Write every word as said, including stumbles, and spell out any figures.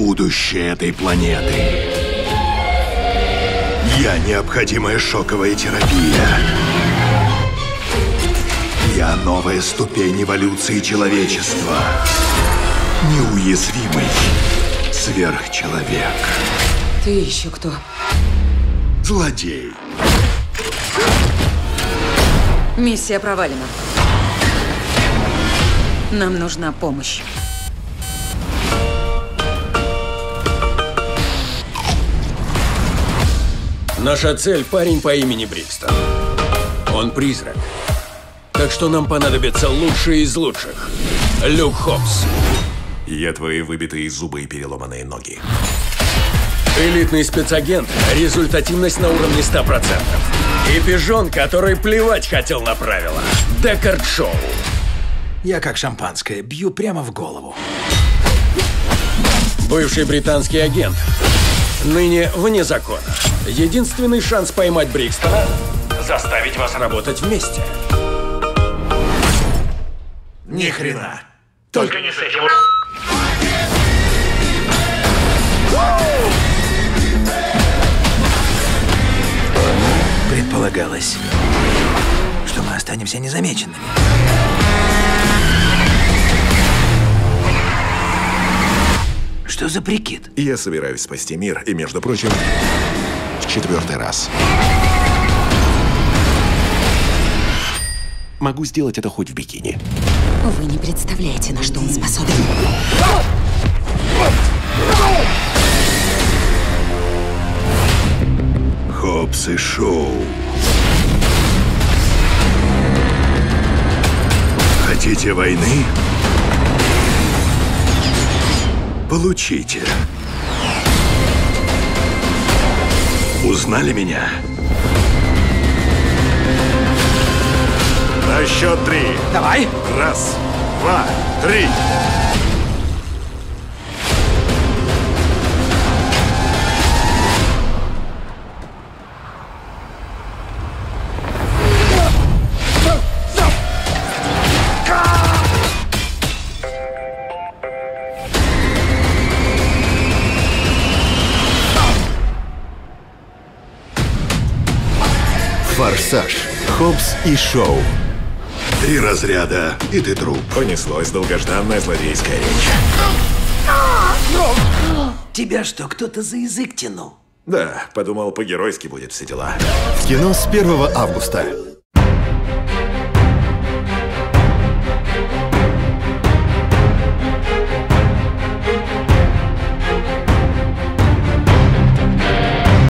будущее этой планеты. Я необходимая шоковая терапия. Я новая ступень эволюции человечества. Неуязвимый сверхчеловек. Ты еще кто? Злодей. Миссия провалена. Нам нужна помощь. Наша цель – парень по имени Брикстон. Он призрак. Так что нам понадобятся лучшие из лучших. Люк Хопс. Я твои выбитые зубы и переломанные ноги. Элитный спецагент, результативность на уровне ста процентов. И пижон, который плевать хотел на правила. Декард Шоу. Я как шампанское, бью прямо в голову. Бывший британский агент. Ныне вне закона. Единственный шанс поймать Брикстона – заставить вас работать вместе. Ни хрена. Только не с этим. Предполагалось, что мы останемся незамеченными. Что за прикид? Я собираюсь спасти мир, и, между прочим, в четвертый раз. Могу сделать это хоть в бикини. Вы не представляете, на что он способен. Хопс и Шоу. Хотите войны? Получите. Узнали меня? На счет три. Давай. Раз, два, три. Форсаж. Хопс и Шоу. Три разряда, и ты труп. Понеслось долгожданная злодейская речь. Тебя что, кто-то за язык тянул? Да, подумал, по-геройски будет все дела. В кино с первого августа.